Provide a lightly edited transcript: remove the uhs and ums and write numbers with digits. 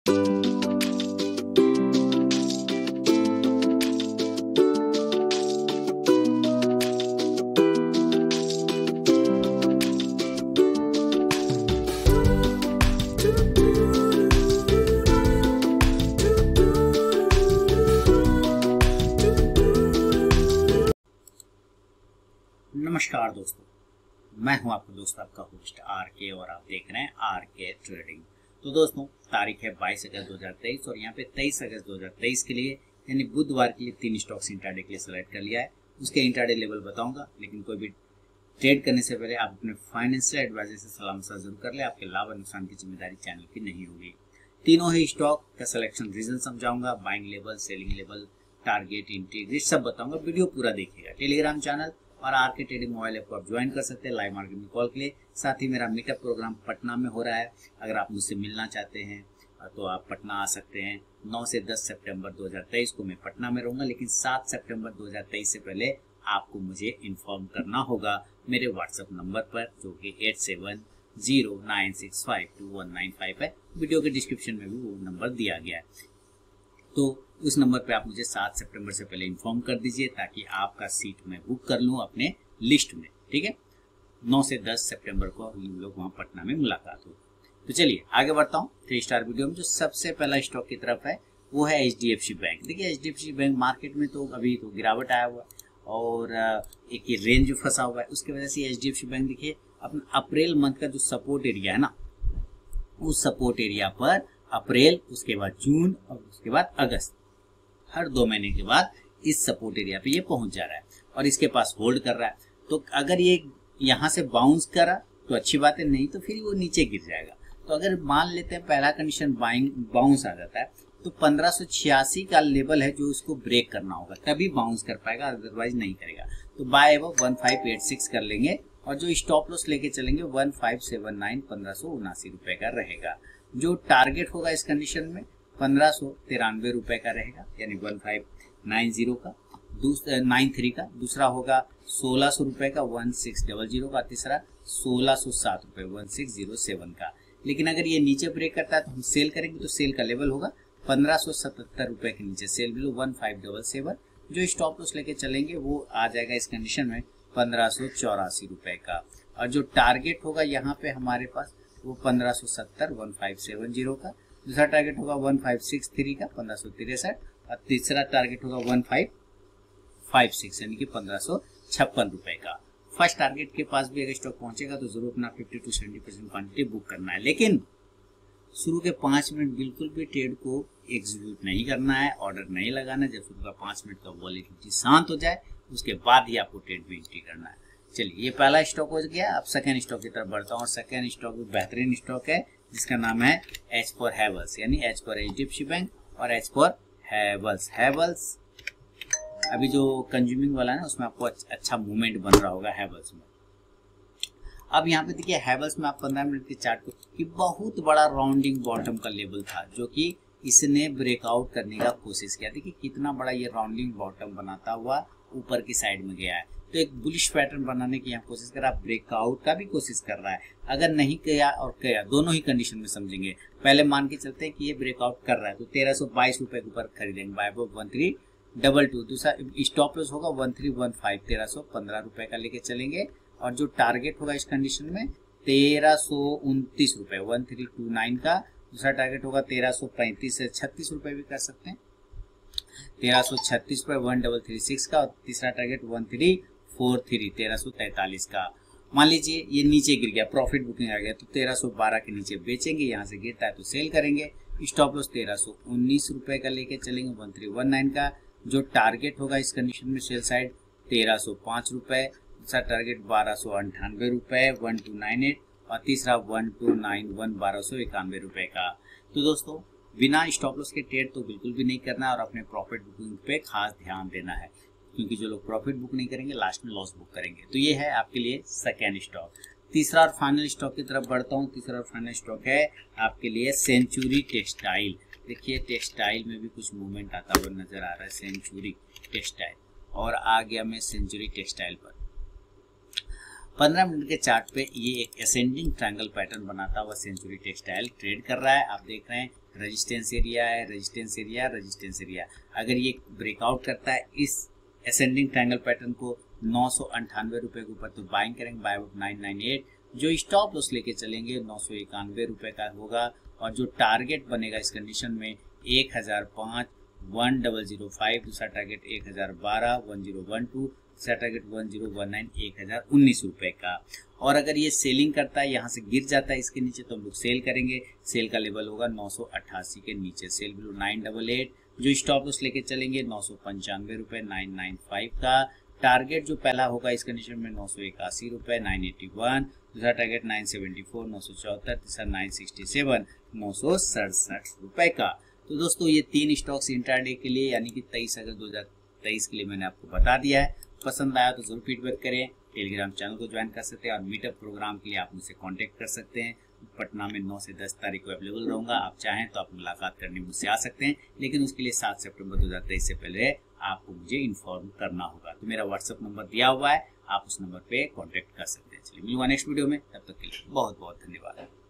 नमस्कार दोस्तों, मैं हूं आपका दोस्त, आपका होस्ट आरके, और आप देख रहे हैं आरके ट्रेडिंग। तो दोस्तों, तारीख है 22 अगस्त 2023 और यहाँ पे 23 अगस्त 2023 के लिए यानी बुधवार के लिए 3 स्टॉक्स इंट्राडे के लिए सेलेक्ट कर लिया है। उसके इंट्राडे लेवल बताऊंगा, लेकिन कोई भी ट्रेड करने से पहले आप अपने फाइनेंशियल एडवाइजर से सलाह मशवरा जरूर कर ले। आपके लाभ और नुकसान की जिम्मेदारी चैनल की नहीं होगी। तीनों ही स्टॉक का सिलेक्शन रीजन समझाऊंगा, buying level, selling level, target, entry सब बताऊंगा। वीडियो पूरा देखिएगा। टेलीग्राम चैनल और आरके ट्रेडिंग मोबाइल ऐप को आप ज्वाइन कर सकते हैं लाइव मार्केटिंग कॉल के लिए। साथ ही मेरा मीटअप प्रोग्राम पटना में हो रहा है। अगर आप मुझसे मिलना चाहते हैं तो आप पटना आ सकते हैं। 9 से 10 सितंबर 2023 को मैं पटना में रहूंगा, लेकिन 7 सितंबर 2023 से पहले आपको मुझे इन्फॉर्म करना होगा मेरे व्हाट्सएप नंबर पर, जो कि 8709652195 है। वीडियो के डिस्क्रिप्शन में भी वो नंबर दिया गया है, तो उस नंबर पे आप मुझे 7 सितंबर से पहले इन्फॉर्म कर दीजिए, ताकि आपका सीट मैं बुक कर लूँ अपने लिस्ट में। ठीक है, 9 से 10 सितंबर को हम लोग वहाँ पटना में मुलाकात हो। तो चलिए आगे बढ़ता हूँ 3 स्टार वीडियो में। जो सबसे पहला स्टॉक की तरफ है वो है HDFC बैंक। देखिए, HDFC बैंक मार्केट में तो अभी तो गिरावट आया हुआ है और एक ये रेंज फंसा हुआ है। उसकी वजह से HDFC बैंक देखिए अपना अप्रैल मंथ का जो सपोर्ट एरिया है ना, उस सपोर्ट एरिया पर अप्रैल, उसके बाद जून और उसके बाद अगस्त, हर 2 महीने के बाद इस सपोर्ट एरिया पे ये पहुंच जा रहा है और इसके पास होल्ड कर रहा है। तो अगर ये यहाँ से बाउंस करा तो अच्छी बात है, नहीं तो फिर वो नीचे गिर जाएगा। तो अगर मान लेते हैं पहला कंडीशन बाउंस आ जाता है, तो 1586 का लेवल है जो उसको ब्रेक करना होगा, तभी बाउंस कर पाएगा, अदरवाइज नहीं करेगा। तो बाय वो 1586 कर लेंगे और जो स्टॉप लॉस लेके चलेंगे 1579 1579 रुपए का रहेगा। जो टारगेट होगा इस कंडीशन में 1593 रुपए का रहेगा, यानी 1590 का, 93 का। दूसरा होगा 1600 रुपए का 1600 का। तीसरा 1607 रुपए 1607 का। लेकिन अगर ये नीचे ब्रेक करता है तो हम सेल करेंगे, तो सेल का लेवल होगा 1577 रुपए के नीचे सेल बिलो 1577। जो स्टॉप लॉस लेके चलेंगे वो आ जाएगा इस कंडीशन में 1584 रुपए का। और जो टारगेट होगा यहाँ पे हमारे पास वो 1570 1570 का। दूसरा टारगेट होगा 1563 का 1563, और तीसरा टारगेट होगा 1556 यानी कि 1556 रुपए का। फर्स्ट टारगेट के पास भी अगर स्टॉक पहुंचेगा तो जरूर अपना 50 to 70% क्वांटिटी बुक करना है, लेकिन शुरू के 5 मिनट बिल्कुल भी ट्रेड को एग्जीक्यूट नहीं करना है, ऑर्डर नहीं लगाना। जब शुरू का 5 मिनट का वॉलेटिलिटी शांत हो जाए उसके बाद ही आपको ट्रेड में एंट्री करना है। चलिए, ये पहला स्टॉक हो गया। अब सेकेंड स्टॉक की तरफ बढ़ता हूँ, और सेकेंड स्टॉक भी बेहतरीन स्टॉक है जिसका नाम है H for Havels, यानी H for HDFC बैंक और H for Havels। हैवेल्स अभी जो कंज्यूमिंग वाला है ना, उसमें आपको अच्छा मूवमेंट बन रहा होगा हैवेल्स में। अब यहाँ पे देखिए हैवेल्स में आप 15 मिनट के चार्ट को, कि बहुत बड़ा राउंडिंग बॉटम का लेवल था जो कि इसने ब्रेकआउट करने का कोशिश किया। देखिए कितना बड़ा ये राउंडिंग बॉटम बनाता हुआ ऊपर की साइड में गया है। तो एक बुलिश पैटर्न बनाने की यहाँ कोशिश कर रहा है, ब्रेकआउट का भी कोशिश कर रहा है। अगर नहीं किया और किया, दोनों ही कंडीशन में समझेंगे। पहले मान के चलते हैं कि ये ब्रेकआउट कर रहा है तो 1322 रुपए के ऊपर खरीदेंगे, बाय 1322। दूसरा स्टॉप लॉस होगा 1315, 1315 रुपए का लेके चलेंगे। और जो टारगेट होगा इस कंडीशन में 1329 रुपए 1329 का। दूसरा टारगेट होगा 1335 से 36 रुपए भी कर सकते हैं, 1336 रुपए 1336 का। और तीसरा टारगेट 1343 1343 का। मान लीजिए ये नीचे गिर गया, प्रॉफिट बुकिंग आ गया, तो 1312 के नीचे बेचेंगे, यहाँ से गिरता है तो सेल करेंगे। स्टॉप लॉस 1319 रुपए का लेके चलेंगे 1319 का। जो टारगेट होगा इस कंडीशन में सेल साइड 1305 रुपए। दूसरा टारगेट 1298 रुपए 1298, और तीसरा 1291 1291 रुपए का। तो दोस्तों, बिना स्टॉप लॉस के ट्रेड तो बिल्कुल भी नहीं करना है और अपने प्रॉफिट बुकिंग पे खास ध्यान देना है, क्योंकि जो लोग प्रॉफिट बुक नहीं करेंगे लास्ट में लॉस बुक करेंगे। तो ये है आपके लिए सेकेंड स्टॉक। तीसरा और फाइनल स्टॉक की तरफ बढ़ता हूँ। तीसरा और फाइनल स्टॉक है आपके लिए सेंचुरी टेक्सटाइल। देखिए टेक्सटाइल में भी कुछ मूवमेंट आता हुआ नजर आ रहा है, सेंचुरी टेक्सटाइल। और आ गया मैं सेंचुरी टेक्सटाइल पर। 15 मिनट के चार्ट पे ये एक असेंडिंग ट्रायंगल पैटर्न बनाता हुआ सेंचुरी टेक्सटाइल ट्रेड कर रहा है। आप देख रहे हैं रेजिस्टेंस एरिया है, रेजिस्टेंस एरिया, रेजिस्टेंस एरिया। अगर ये ब्रेकआउट करता है इस असेंडिंग ट्रायंगल पैटर्न को 998 रुपए के ऊपर तो बाइंग करेंगे, बाय आउट 998। जो स्टॉप लॉस लेके चलेंगे 991 रुपए का होगा, और जो टारगेट बनेगा इस कंडीशन में 1005 1005, दूसरा टारगेट 1012 1012, दूसरा टारगेट 1019 1019 रुपए का। और अगर ये सेलिंग करता है, यहाँ से गिर जाता है इसके नीचे, तो हम लोग सेल करेंगे। सेल का लेवल होगा 988 के नीचे, सेल बिलो 988। जो स्टॉप लॉस लेके चलेंगे 995 रुपए 995 का। टारगेट जो पहला होगा इस कंडीशन में 981 रुपए 981, दूसरा टारगेट 974 974, तीसरा 967 967 रुपए का। तो दोस्तों ये 3 स्टॉक्स इंट्राडे के लिए यानी कि 23 अगस्त 2023 के लिए मैंने आपको बता दिया है। पसंद आया तो जरूर फीडबैक करें। टेलीग्राम चैनल को ज्वाइन कर सकते हैं, और मीटअप प्रोग्राम के लिए आप मुझसे कांटेक्ट कर सकते हैं। पटना में 9 से 10 तारीख को अवेलेबल रहूंगा। आप चाहें तो आप मुलाकात करने मुझसे आ सकते हैं, लेकिन उसके लिए 7 सितंबर 2023 से पहले आपको मुझे इन्फॉर्म करना होगा। तो मेरा व्हाट्सएप नंबर दिया हुआ है, आप उस नंबर पे कांटेक्ट कर सकते हैं। चलिए मिलूंगा नेक्स्ट वीडियो में, तब तक के लिए बहुत बहुत धन्यवाद।